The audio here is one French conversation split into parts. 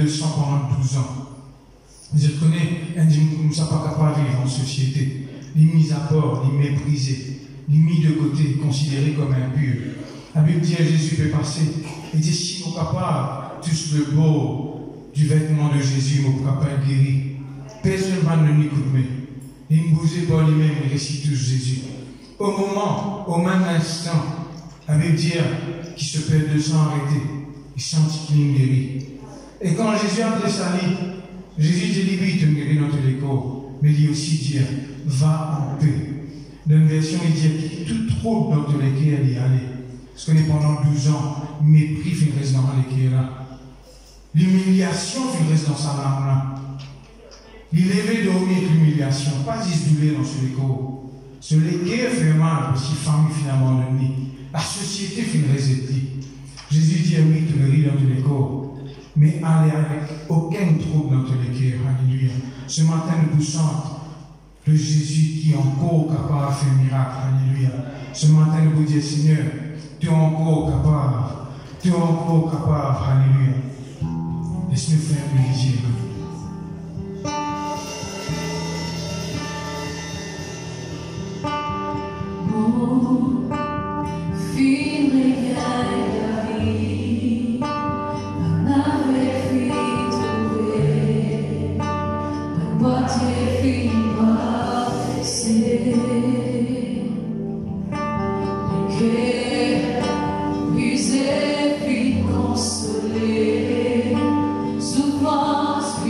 de sang pendant 12 ans. Je connais un dit nous ne sommes pas capables de vivre en société. Les mis à part, les méprisés, les mis de côté, considérés comme impurs. La Bible dit Jésus peut passer. Il dit si nous sommes capables, tous le beau du vêtement de Jésus, nous sommes capables de guérir. Personne ne nous écoute. Il ne bougeait pas lui-même, il récite tous Jésus. Au moment, au même instant, la Bible dit qu'il se perd de sang arrêté. Il sentit qu'il est guéri. Et quand Jésus a fait sa vie, Jésus dit lui, tu me guéris dans tous les corps. Mais il aussi dit, va en paix. Dans une version, il dit, tout trouble dans tous les cœurs, il y allait. Parce qu'on est pendant 12 ans, mépris fait reste dans les cœurs là. L'humiliation fait reste dans sa langue là. Il élevé dormir avec l'humiliation, pas isolé dans ce corps. Ce cœurs fait mal parce que la famille finalement abandonnée. La société fait une réceptive. Jésus dit, oui, tu me ris dans tous les corps. Mais allez avec aucun trouble dans tous les cœurs. Alléluia. Ce matin, nous chantons le Jésus qui est encore capable de faire un miracle. Alléluia. Ce matin, nous vous disons, Seigneur, tu es encore capable. Tu es encore capable. Alléluia. Laisse-nous faire plaisir. Consolé, souffrance.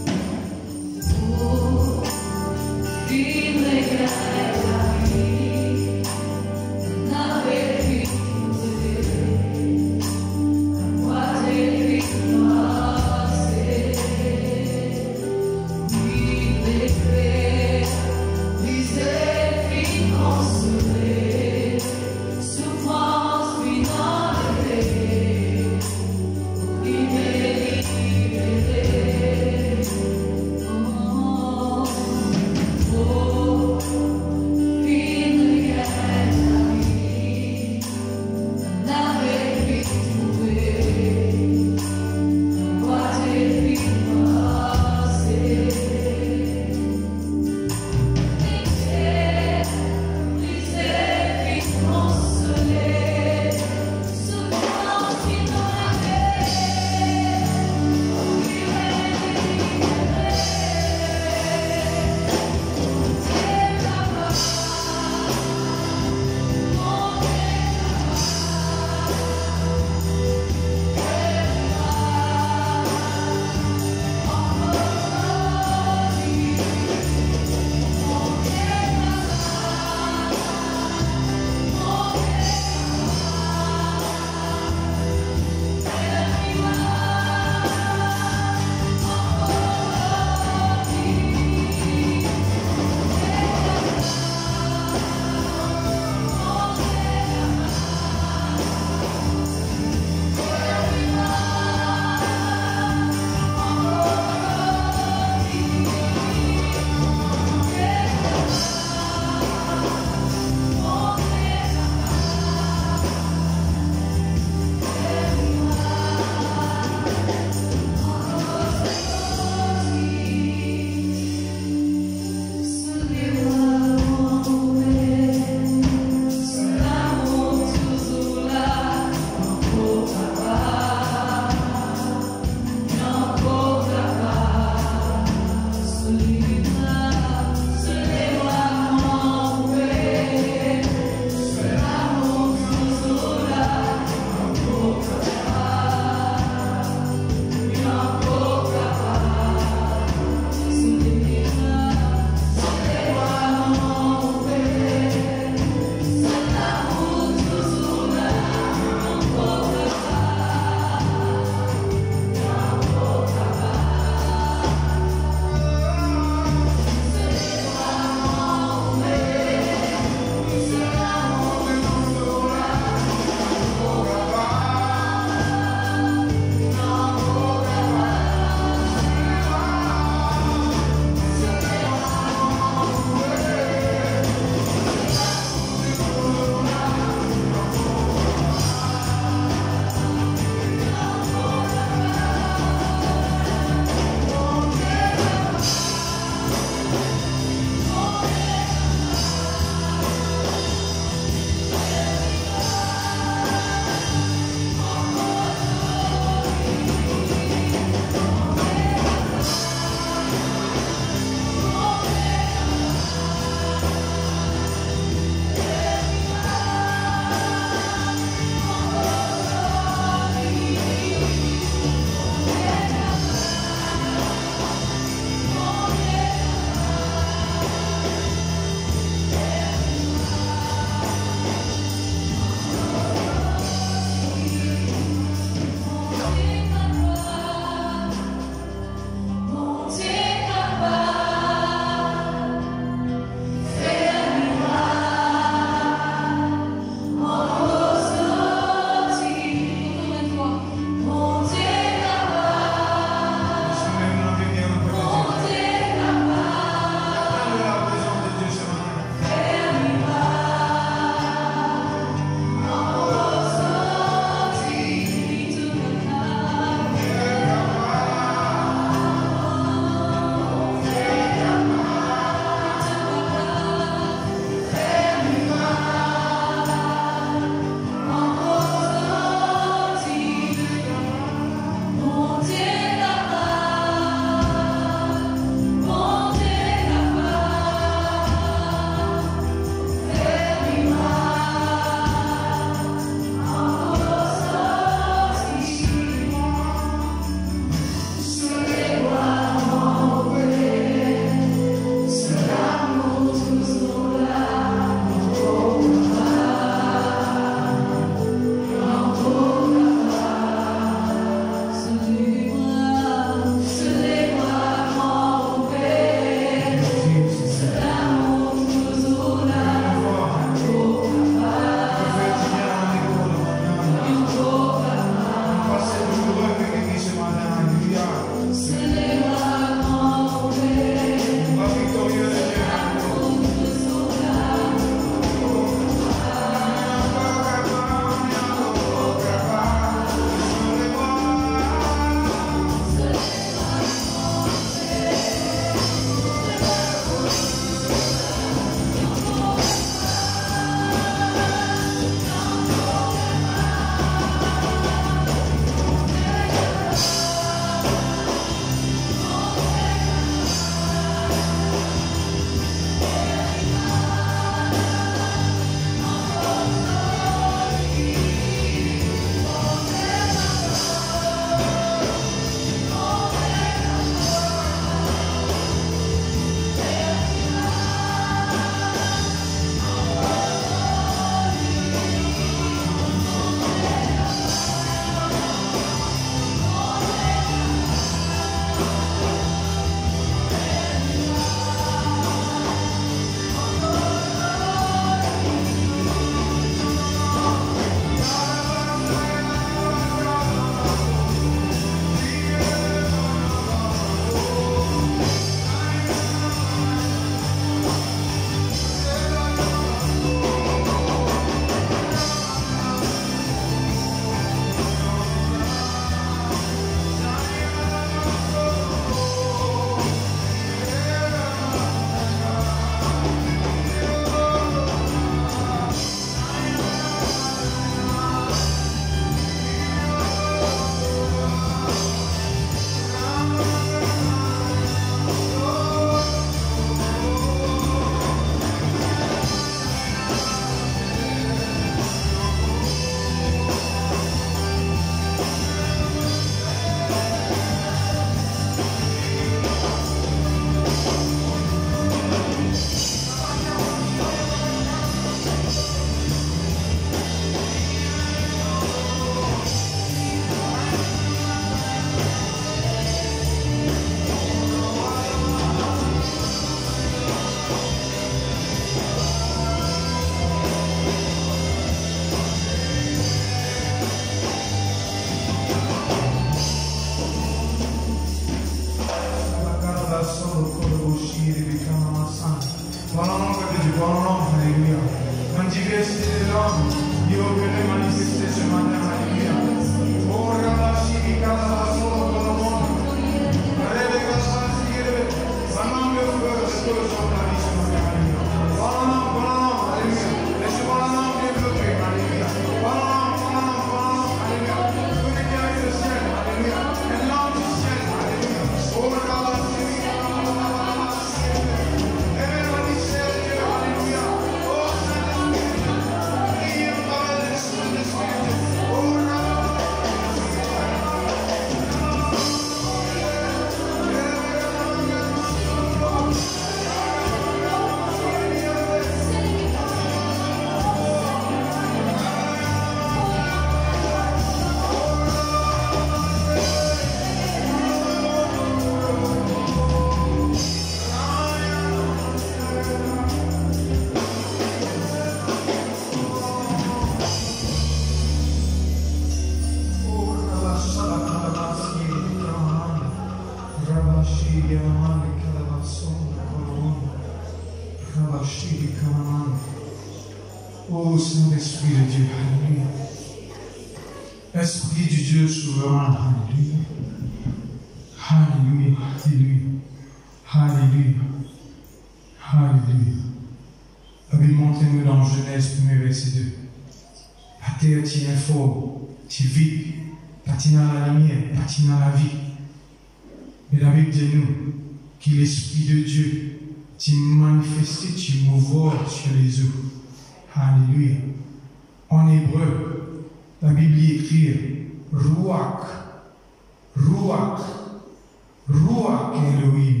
Oh Saint-Esprit de Dieu, alléluia. Esprit du Dieu souverain, alléluia. Alléluia, alléluia, alléluia, alléluia. La Bible montre-nous dans Genèse 1er verset 2. La terre tient fort, tu vis, tu dans la lumière, tu dans la vie. Mais la Bible dit nous que l'Esprit de Dieu tu manifesté, tu mouvoir sur les eaux. Alléluia. En hébreu, la Bible écrit Ruach, Ruach, Ruach Elohim.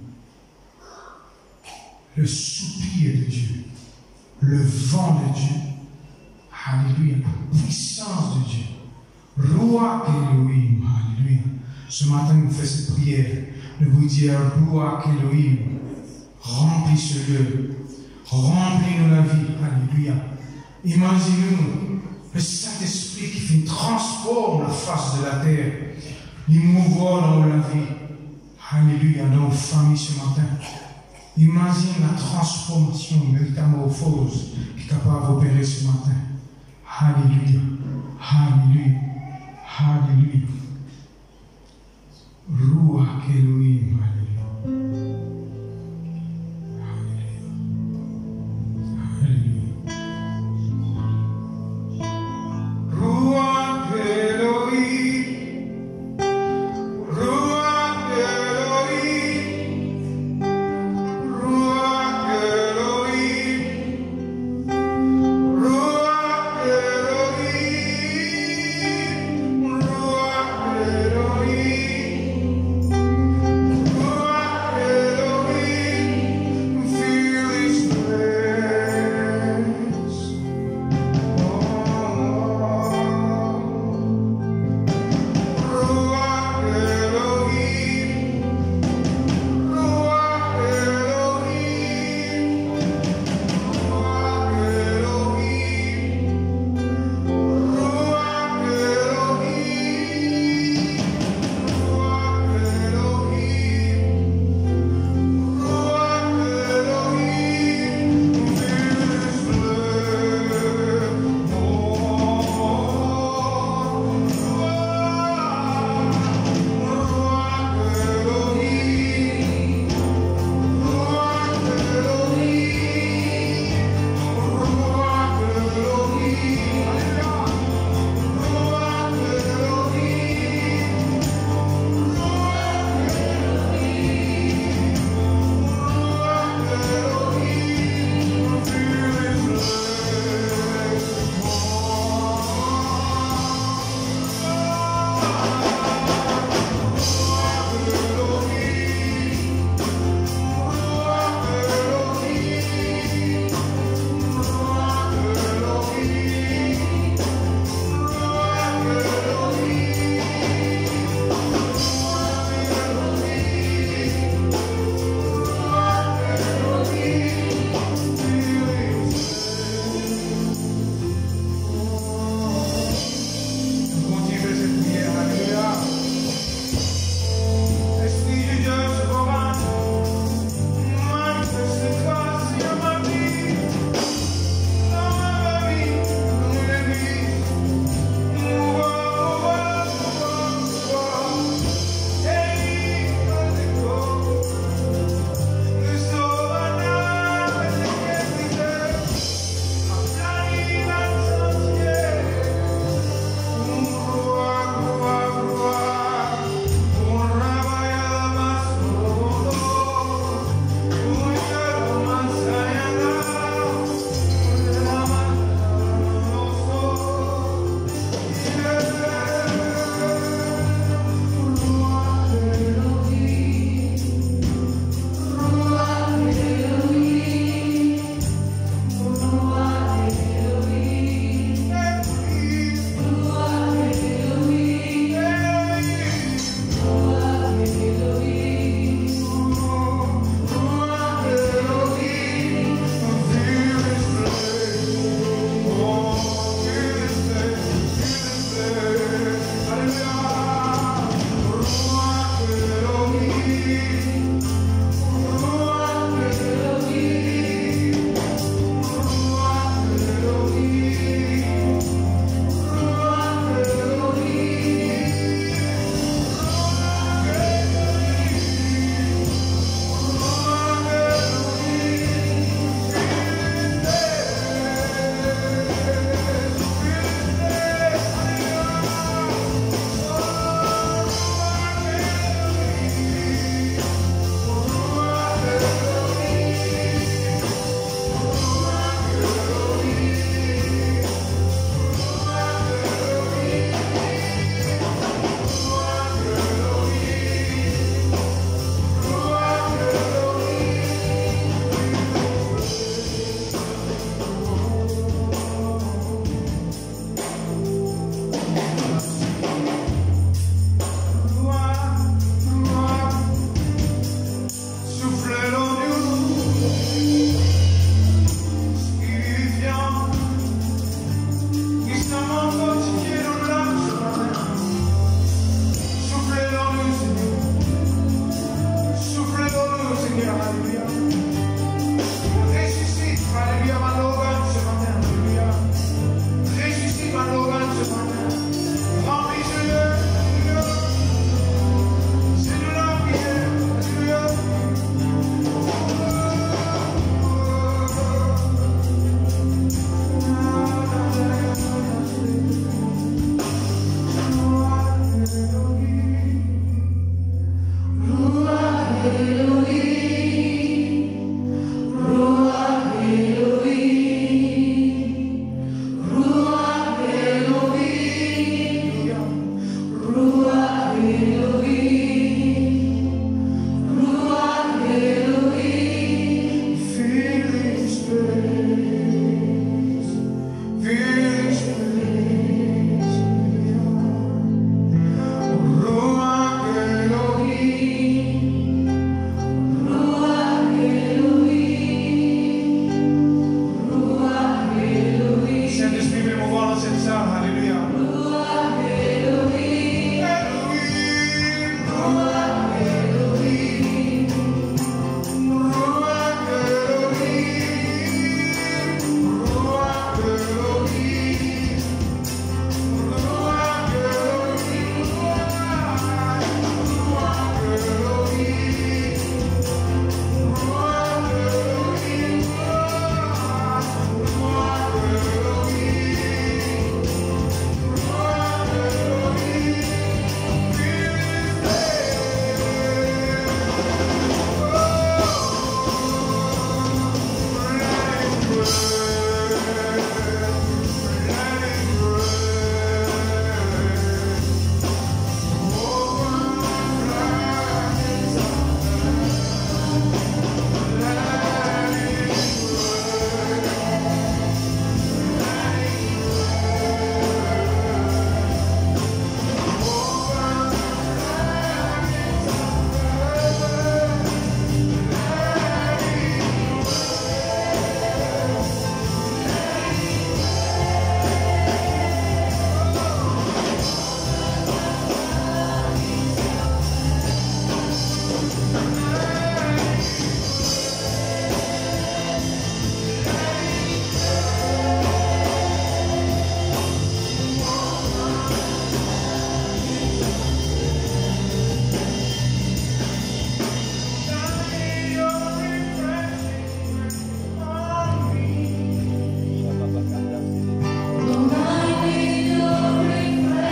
Le soupir de Dieu, le vent de Dieu. Alléluia. La puissance de Dieu. Ruach Elohim. Alléluia. Ce matin, nous faisons cette prière de vous dire Ruach Elohim. Remplis ce lieu. Remplis-nous la vie. Alléluia. Imaginez-nous le Saint-Esprit qui transforme la face de la terre. Il mouvoir dans la vie. Alléluia. Dans nos familles ce matin. Imagine la transformation, une métamorphose qui est capable d'opérer ce matin. Alléluia. Alléluia. Alléluia. Ruach Elohim. Alléluia. Ruach alléluia. Ressuscite, alléluia, ma Logan ce matin, alléluia. Ressuscite ma Logan ce matin. Remplis-le, alléluia. C'est de la prière, alléluia.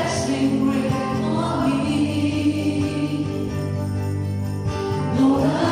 Lord,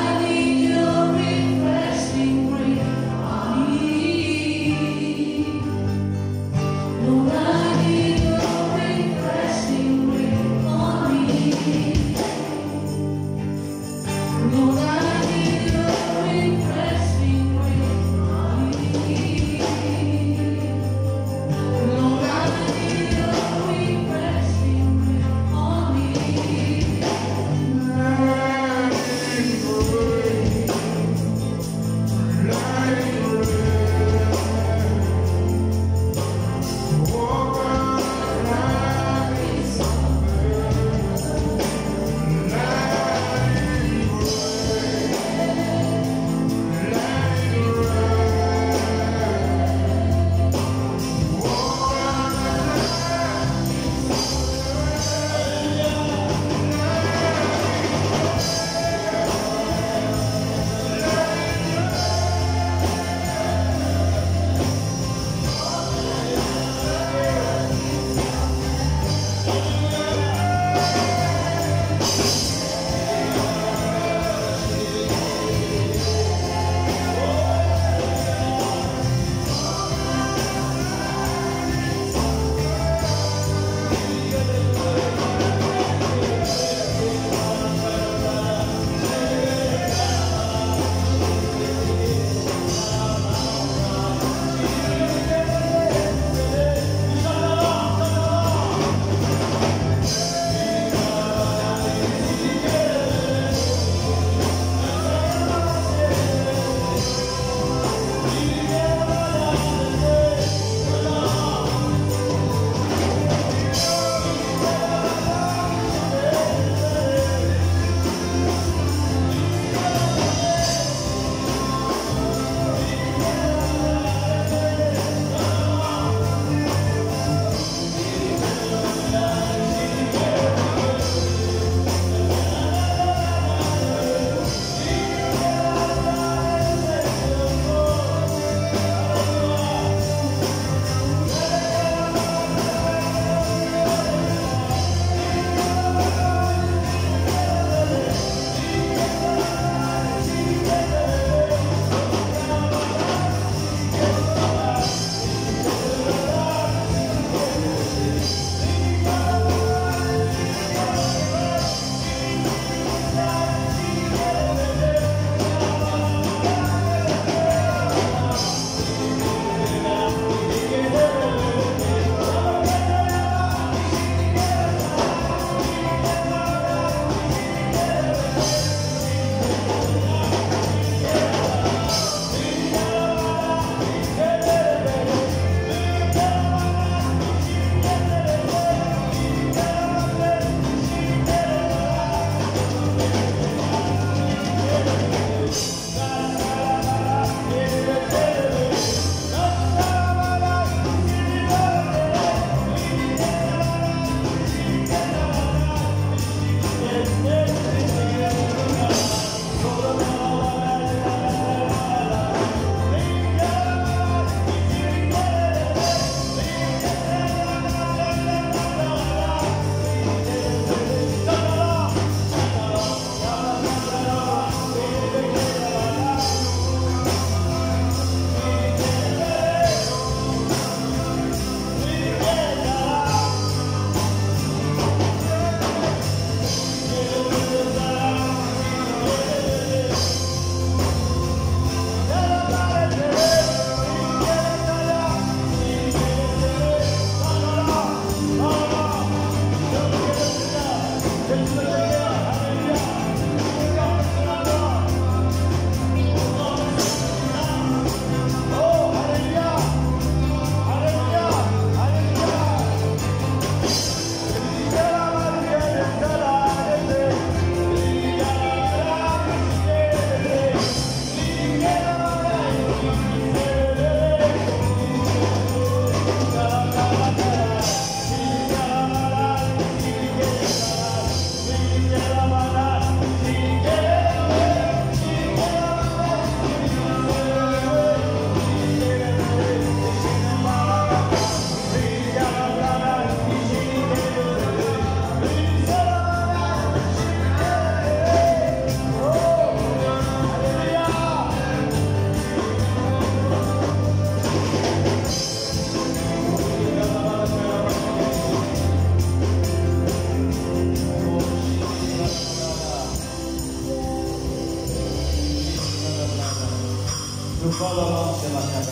Nous parlons ce matin.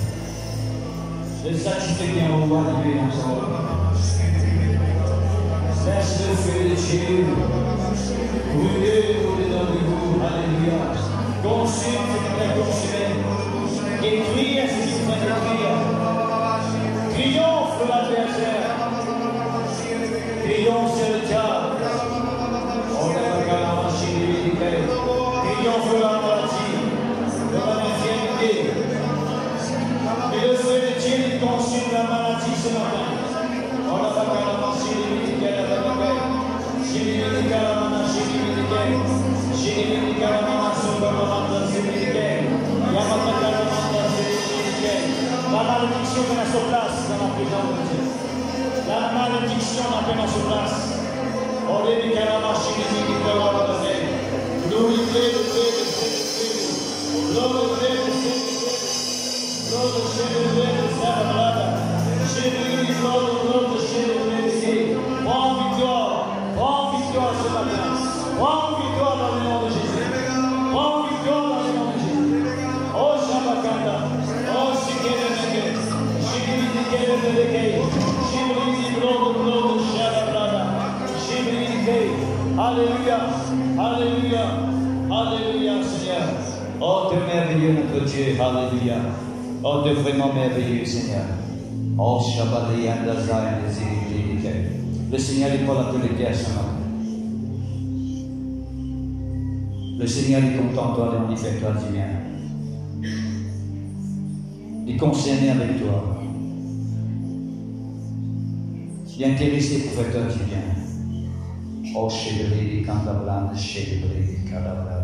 Le sacrifice en haut, alléluia. Laisse le feu de Dieu brûler au-dedans de vous, alléluia. Consume ce qui est consumé. Écris ce qui faut écrire. Triomphe l'adversaire. Triomphe sur le diable. Triomphe la maladie, de la infirmité. Et le feu de Dieu consume la maladie ce matin. On a pas qu'à la marcher, il y a la bagaille. J'ai mis les calamans, j'ai mis les gains. J'ai mis les calamans, sur le moment, j'ai mis les gains. Il y a pas de calamans, j'ai mis les gains. La malédiction est à sa place dans la présence de Dieu. La malédiction n'a pas sa place. On est les calamans, j'ai mis les gains. Nous le fait, le fait, le fait, le fait. L'homme le fait, le fait, le fait. L'homme le fait, le fait, le fait, la malade. J'ai vu l'homme, le fait, le fait, le fait. Prends victoire ce matin. Prends victoire dans le nom de Jésus. Prends victoire dans le nom de Jésus. Oh, Shabakanda. Oh, Shikere-Neke. Shikere-Neke. Shikere-Neke. Shikere-Neke. Shikere-Neke. Alléluia. Alléluia. Alléluia, Seigneur. Oh, tu es merveilleux, notre Dieu. Alléluia. Oh, tu es vraiment merveilleux, Seigneur. Oh, Shabbat le Seigneur est pour la tous les guerres ce matin. Le Seigneur est content de toi, il fait toi du bien. Il est concerné avec toi. Il est intéressé pour faire toi du bien. Oh, Chébré, Cantablan, Chébré, Cadabra,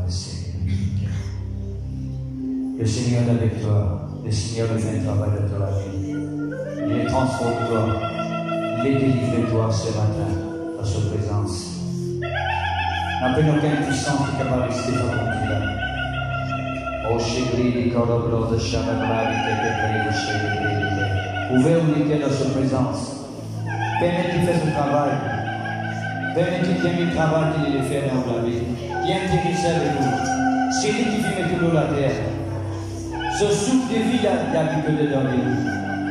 le Seigneur est avec toi. Le Seigneur vient travailler dans la vie. Il est transformé toi. Il est délivré toi ce matin à sa présence. N'appelle aucune puissance qui est capable de rester dans ton cœur. Oh, Chébré, Cadabra, de Chababra, de Chébré. Ouvrez-vous dans sa présence. Permettez qu'il fasse le travail. Permettez qu'il ait le travail qu'il a fait dans la vie. Il est intéressé avec nous. C'est lui qui fait mettre l'eau la terre. Ce souffle de vie, il y a que dedans de nous.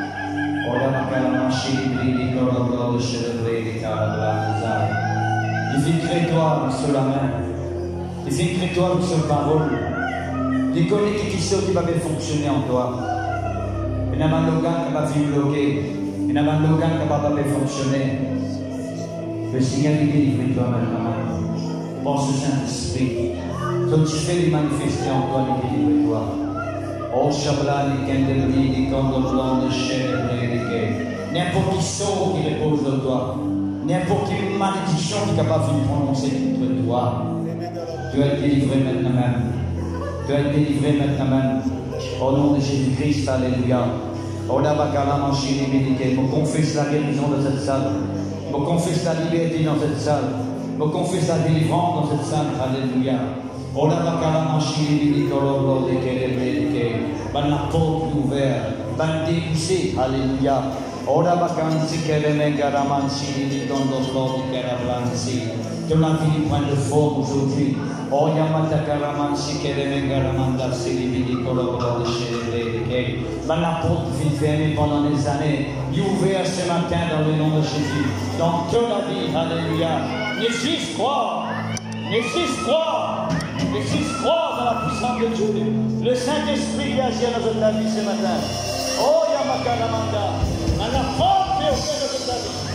Il fait créer toi sur la main. Il fait créer toi sur la parole. Il connaît qui sont qui va bien fonctionner en toi. Il n'y a pas de qui va bien bloquer. Il n'y a pas de qui va bien fonctionner. Le Seigneur est délivré toi maintenant. Par ce Saint-Esprit. Donc tu fais les manifester en toi, il est délivré toi. Oh, Shablani, Kendeli, Condoblan, de Chébré, n'importe qui sort qui repose de toi, n'importe quelle malédiction qui est capable de prononcer contre toi, tu vas être délivré maintenant même. Tu vas être délivré maintenant même. Au nom de Jésus-Christ, alléluia. Oh, la bakala, manchini, médiqué, me confesse la guérison de cette salle, me confesse la liberté dans cette salle, me confesse la délivrance dans cette salle, alléluia. Oh la bakala manchini di coloro de que ban la porte ouverte, ban débouché, alléluia. Oh la vacancy que le megara manchini di condolo di carablanci. Que la vie prenne de forme aujourd'hui. Oh yamata caramanci que le megara mandarsi di coloro de chébré. Ban la porte fut fermée pendant des années. Il ouvert ce matin dans le nom de Jésus. Dans toute la vie, alléluia. N'hésite croire. N'hésite croire. N'hésite croire dans la puissance de Dieu. Le Saint-Esprit qui agit dans ta vie ce matin. Oh Yamakaramanda. Dans la porte qui est ouverte de ta vie.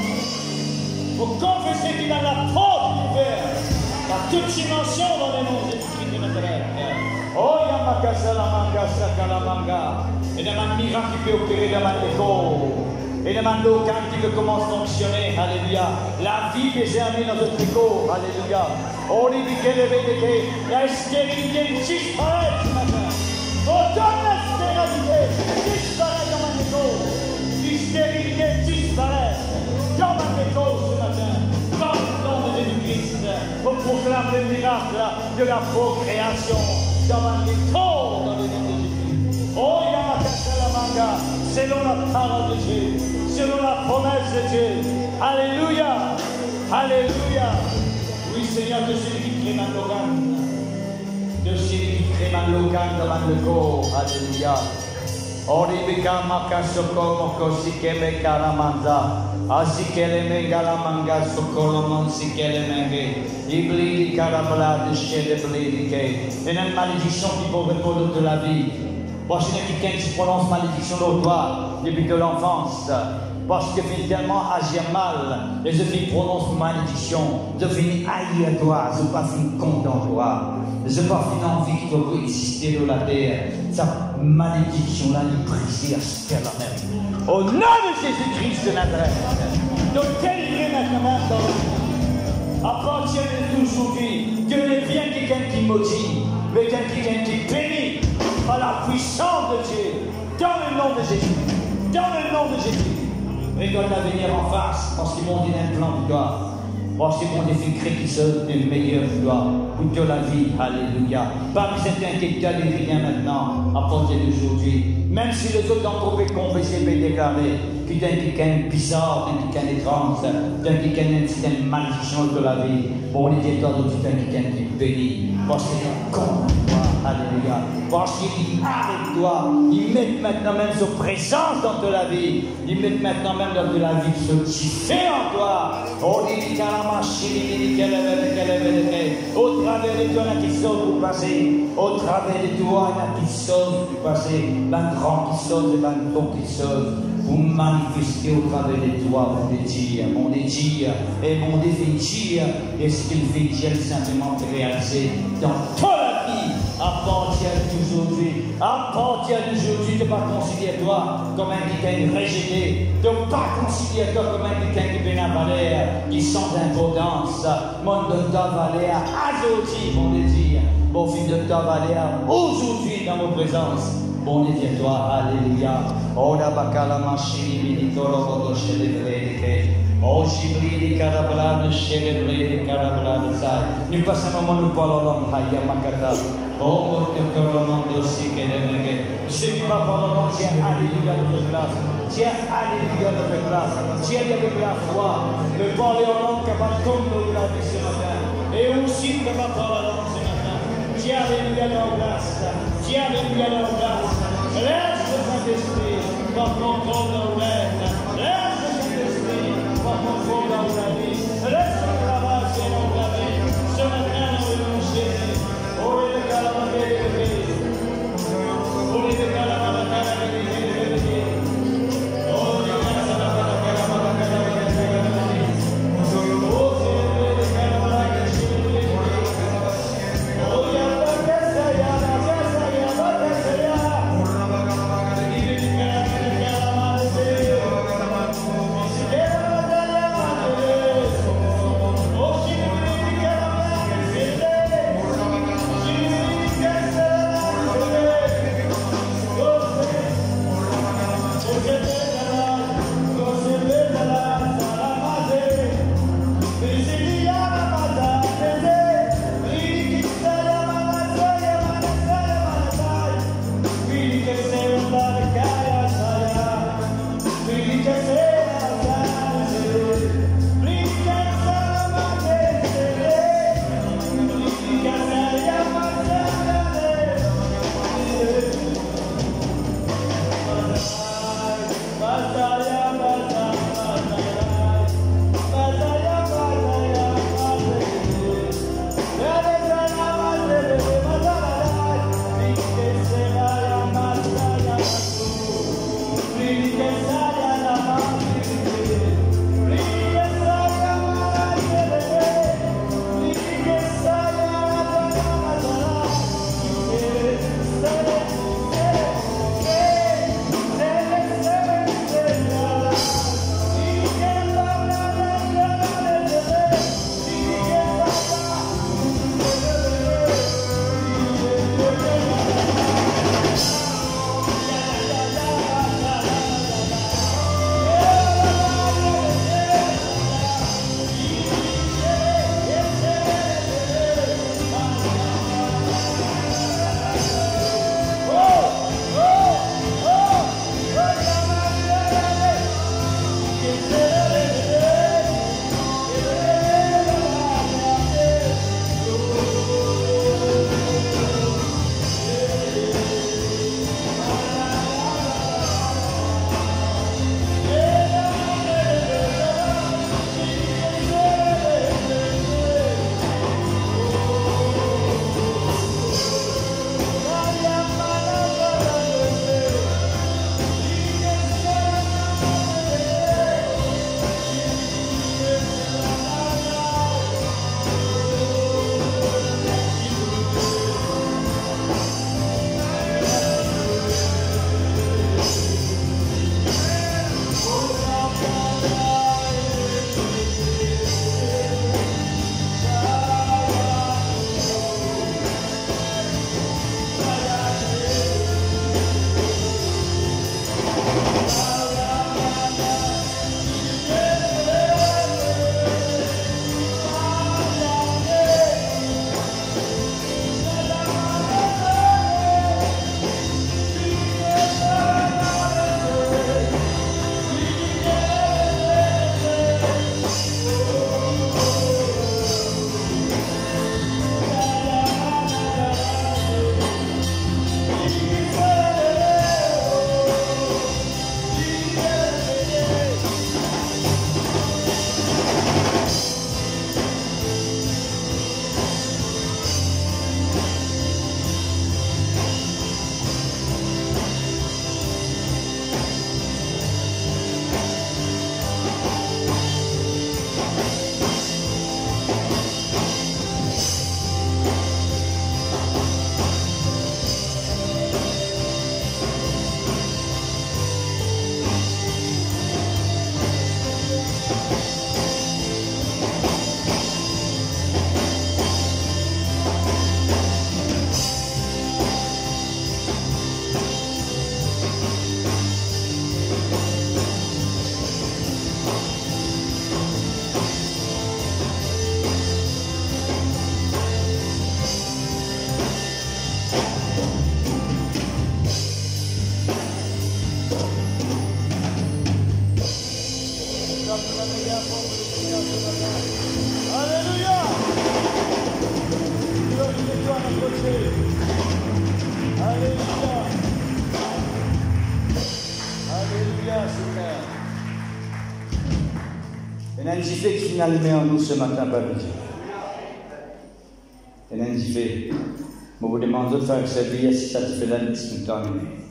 Vous confessez qu'il a la porte ouverte. Par toute dimension dans le nom de Jésus-Christ de Nazareth. Oh Yamakasalamanga Sakalamanga. Et demande miracle qui peut opérer dans ma école. Et demande aucun qui peut commencer à fonctionner. Alléluia. La vie des amis dans notre tricot. Alléluia. Oh, la stérilité disparaît ce matin. Autant la stérilité disparaît dans ma école. La stérilité disparaît dans ma école ce matin. Dans le nom de Jésus-Christ. On proclame le miracle de la procréation dans ma école dans le nom de Jésus. Oh, Yamakasalamanga. Selon la parole de Dieu, selon la promesse de Dieu. Alléluia. Alléluia. Oui, Seigneur, de celui qui crée ma organe, de celui qui crée ma Logan devant le corps. Alléluia. Oribika makasoko mokosikeme karamanza. Asikele mengala manga sokolomon sikele menge. Ibli karabla de shele blidike. Et une malédiction qui peut répondre de la vie. Parce qu'il y a quelqu'un qui prononce malédiction au doigt depuis de l'enfance. Parce que finalement agir mal. Et je finis prononce malédiction. Je finis haïr toi. Je pas fini contre toi. Je pas fini envie que tu peux exister de la terre. Sa malédiction là, il brise à la même. Au nom de Jésus-Christ de Nazareth. Donc quel maintenant à partir de aujourd'hui, Dieu n'est bien quelqu'un qui maudit, mais quelqu'un qui bénit par la puissance de Dieu. Dans le nom de Jésus. Dans le nom de Jésus. Regarde l'avenir en face, parce qu'ils m'ont dit un plan pour toi. Parce qu'ils m'ont défini qui sont le meilleur pour toi. Pour toute la vie. Alléluia. Parmi certains qui devient maintenant, à partir d'aujourd'hui. Même si les autres ont trouvé confessé et déclaré qu'il y a quelqu'un bizarre, quelqu'un étrange, quelqu'un qui a une malédiction de la vie. Bon, on est toi d'autres, quelqu'un qui bénit. Parce qu'il est contre toi. Alléluia. Parce qu'il arrête toi. Il met maintenant même sa présence dans de la vie. Il met maintenant même dans de la vie ce qui fait en toi. Oh, au travers de toi, il y a qui sort du passé. Au travers de toi, il y a qui sort du passé. L'un grand qui sort et l'un grand qui sort. Vous manifestez au travers de toi, mon désir, et mon désir, et ce qu'il fait dire simplement réaliser dans toute la vie, à partir d'aujourd'hui. À partir d'aujourd'hui, de ne pas considérer toi comme un quelqu'un rejeté, de ne pas considérer toi comme un quelqu'un qui vient à valeur, qui sans importance, mon de ta valeur, aujourd'hui, mon désir, mon fils de ta valeur, aujourd'hui dans vos présences. Bon Dieu, toi, alléluia. Ora bakala machini minitoro voto celebrate. Oh, Shibri, Carabrade, celebrate, Carabrade, sai. Nous passons un moment, nous parlons, Haya Makata. Oh, que Coromando, si qu'elle est. C'est qui va parler, tiens, alléluia de grâce. Tiens, alléluia de grâce. Tiens, avec la foi. Le parler au nom qui va tomber la vie ce matin. Et aussi que va parler ce matin. Tiens, alléluia de grâce. Tiens, alléluia de grâce. Laisse le Saint-Esprit, par contrôle dans l'aide. Laisse le Saint-Esprit, par contrôle dans la vie. Laisse le travail, c'est dans la vie. Ce matin, nous allons chercher. Oh, il est à la main de Dieu. Oh, il est à la main de Dieu. Oh, il est à la main de victoire approchée. Alléluia. Alléluia, Seigneur. Et là, il fait que finalement, nous ce matin, Papa Dieu. Et là, il fait. Je vous demande de faire servir si ça te fait la liste de temps.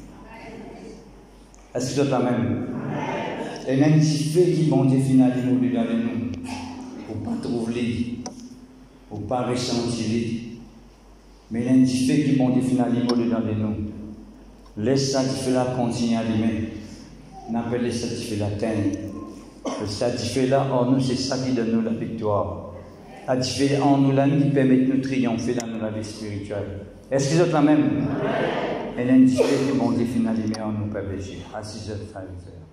Est-ce que tu as même? Et là, il fait qui bon Dieu finalement nous dans nous. Pour pas trouver, pour pas ressentir. Mais là, il fait qui bon Dieu finalement nous dans nous. Laisse ça qui fait la continuer à l'aimer. N'appelle ça qui fait la teinte. Le satisfait là en nous, c'est ça qui donne nous la victoire. Satisfait en nous là qui permet de nous triompher dans la vie spirituelle. Est-ce que vous êtes la même? Et l'indifférence du monde est finalement en nous, Père Béger, à 6h30.